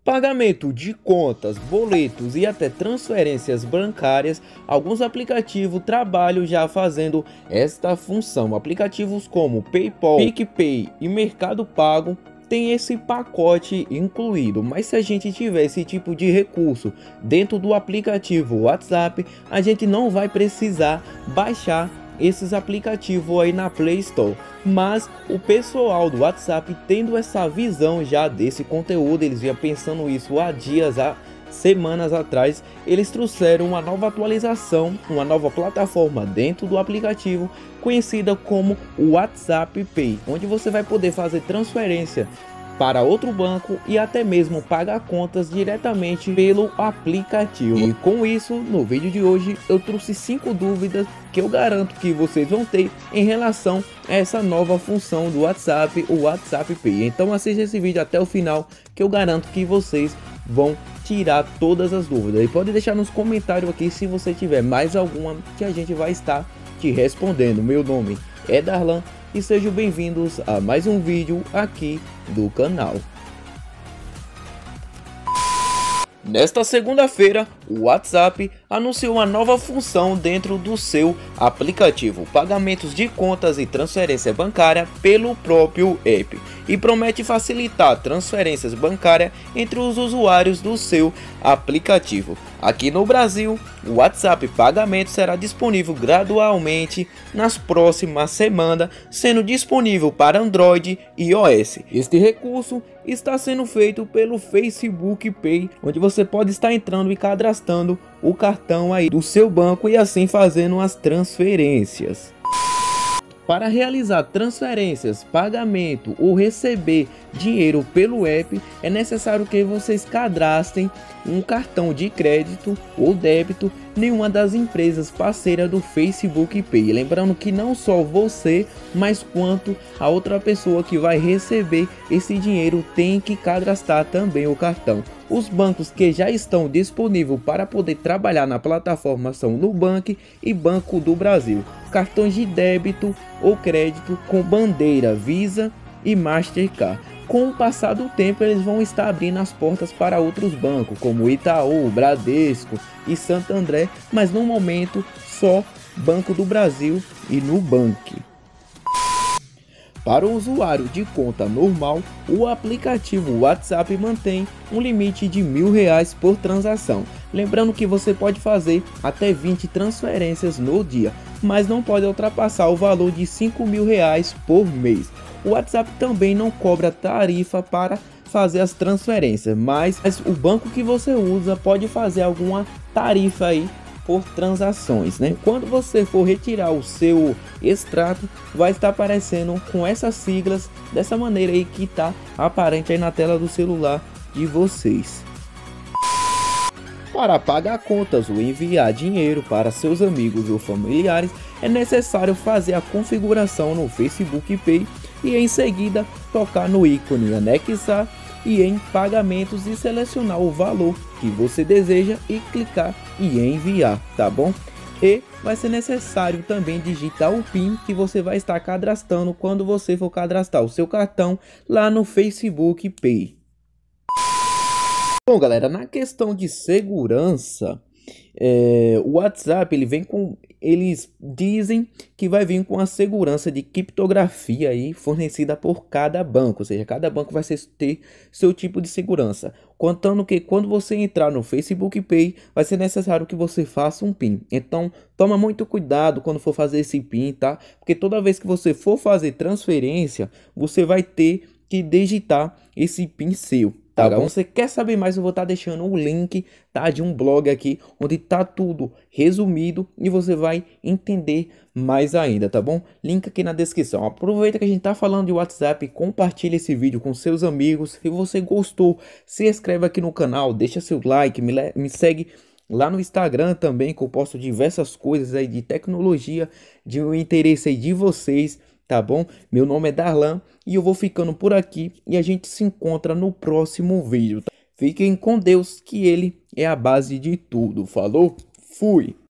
Pagamento de contas, boletos e até transferências bancárias, alguns aplicativos trabalham já fazendo esta função. Aplicativos como PayPal, PicPay e Mercado Pago têm esse pacote incluído, mas se a gente tiver esse tipo de recurso dentro do aplicativo WhatsApp, a gente não vai precisar baixar esses aplicativos aí na Play Store. Mas o pessoal do WhatsApp, tendo essa visão já desse conteúdo, eles vinham pensando isso há dias, há semanas atrás, eles trouxeram uma nova atualização, uma nova plataforma dentro do aplicativo conhecida como o WhatsApp Pay, onde você vai poder fazer transferência para outro banco e até mesmo pagar contas diretamente pelo aplicativo. E com isso, no vídeo de hoje eu trouxe 5 dúvidas que eu garanto que vocês vão ter em relação a essa nova função do WhatsApp, o WhatsApp Pay. Então assista esse vídeo até o final, que eu garanto que vocês vão tirar todas as dúvidas. E pode deixar nos comentários aqui se você tiver mais alguma, que a gente vai estar te respondendo. Meu nome é Darlan e sejam bem-vindos a mais um vídeo aqui do canal. Nesta segunda-feira, o WhatsApp anunciou uma nova função dentro do seu aplicativo, pagamentos de contas e transferência bancária pelo próprio app, e promete facilitar transferências bancárias entre os usuários do seu aplicativo. Aqui no Brasil, o WhatsApp Pagamento será disponível gradualmente nas próximas semanas, sendo disponível para Android e iOS. Este recurso está sendo feito pelo Facebook Pay, onde você pode estar entrando e cadastrando o cartão aí do seu banco e assim fazendo as transferências. Para realizar transferências, pagamento ou receber dinheiro pelo app, é necessário que vocês cadastrem um cartão de crédito ou débito em uma das empresas parceiras do Facebook Pay. Lembrando que não só você, mas quanto a outra pessoa que vai receber esse dinheiro tem que cadastrar também o cartão. Os bancos que já estão disponíveis para poder trabalhar na plataforma são Nubank e Banco do Brasil. Cartões de débito ou crédito com bandeira Visa e Mastercard. Com o passar do tempo, eles vão estar abrindo as portas para outros bancos, como Itaú, Bradesco e Santander, mas no momento só Banco do Brasil e Nubank. Para o usuário de conta normal, o aplicativo WhatsApp mantém um limite de R$1.000 por transação. Lembrando que você pode fazer até 20 transferências no dia, mas não pode ultrapassar o valor de R$5.000 por mês. O WhatsApp também não cobra tarifa para fazer as transferências, mas o banco que você usa pode fazer alguma tarifa aí por transações, né? Quando você for retirar o seu extrato, vai estar aparecendo com essas siglas dessa maneira aí que tá aparente aí na tela do celular de vocês. Para pagar contas ou enviar dinheiro para seus amigos ou familiares, é necessário fazer a configuração no Facebook Pay e em seguida tocar no ícone anexar e em pagamentos e selecionar o valor que você deseja e clicar em enviar, tá bom? E vai ser necessário também digitar o PIN que você vai estar cadastrando quando você for cadastrar o seu cartão lá no Facebook Pay. Bom, galera, na questão de segurança, o WhatsApp eles dizem que vai vir com a segurança de criptografia aí fornecida por cada banco, ou seja, cada banco vai ter seu tipo de segurança, contando que quando você entrar no Facebook Pay vai ser necessário que você faça um PIN. Então toma muito cuidado quando for fazer esse PIN, tá? Porque toda vez que você for fazer transferência, você vai ter que digitar esse PIN seu. Tá bom? Você quer saber mais? Eu vou estar deixando o link, tá, de um blog aqui onde tá tudo resumido e você vai entender mais ainda, tá bom? Link aqui na descrição. Aproveita que a gente tá falando de WhatsApp, compartilha esse vídeo com seus amigos. Se você gostou, se inscreve aqui no canal, deixa seu like, me segue lá no Instagram também, que eu posto diversas coisas aí de tecnologia, de um interesse aí de vocês. Tá bom? Meu nome é Darlan e eu vou ficando por aqui e a gente se encontra no próximo vídeo. Tá? Fiquem com Deus, que ele é a base de tudo. Falou? Fui!